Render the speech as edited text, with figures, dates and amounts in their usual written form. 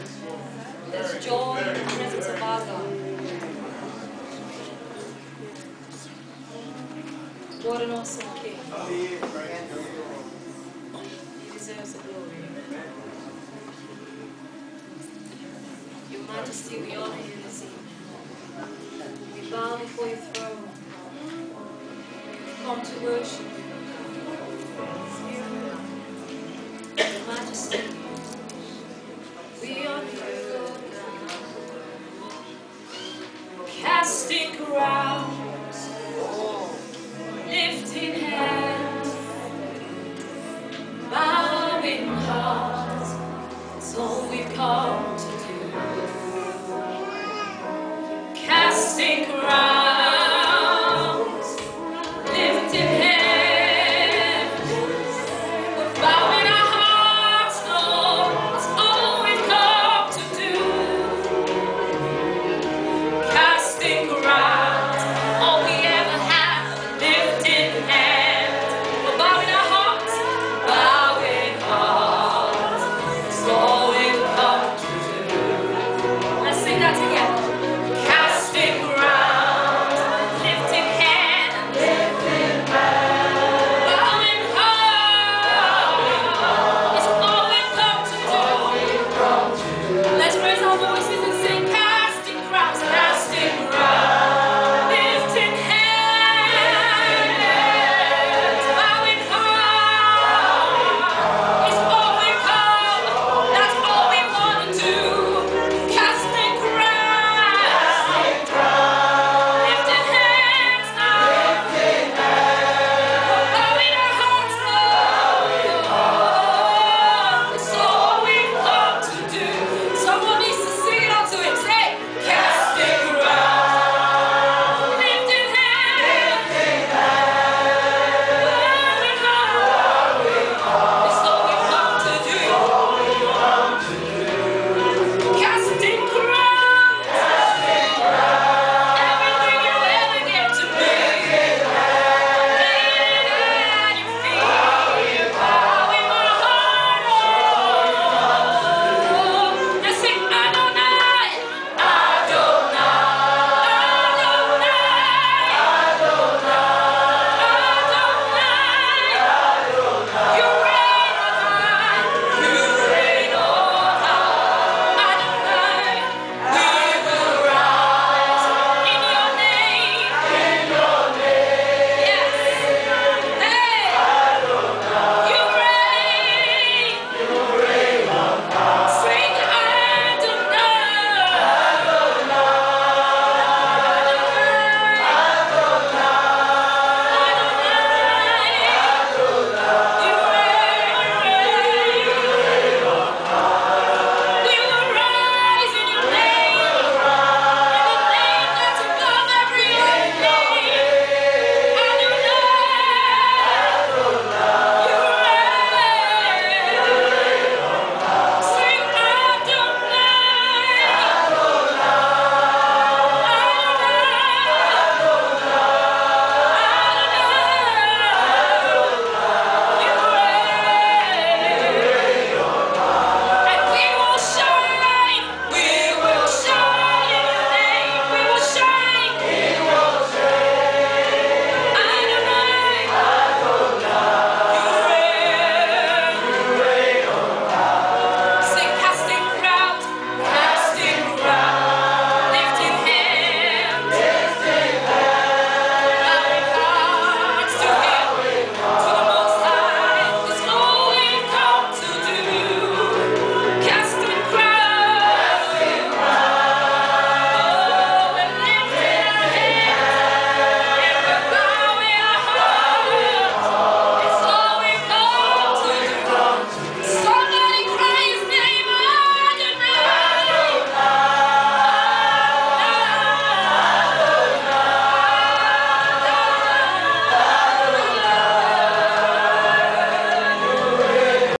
There's joy in the presence of our God. What an awesome King. He deserves the glory. Your Majesty, we honor you this evening. We bow before your throne. We've come to worship you. Your Majesty, we honor you. Casting crowns, lifting hands, bowing hearts, that's all we've come to do. Casting crowns, lifting hands, we're bowing our hearts, Lord, that's all we've come to do. Casting crowns, all we ever have, lifting hands, we're bowing our hearts, that's all we've come to do. Let's sing that together. Casting crowns, lifting hands, bowing hearts, that's all we've come to do. Let's raise our voices.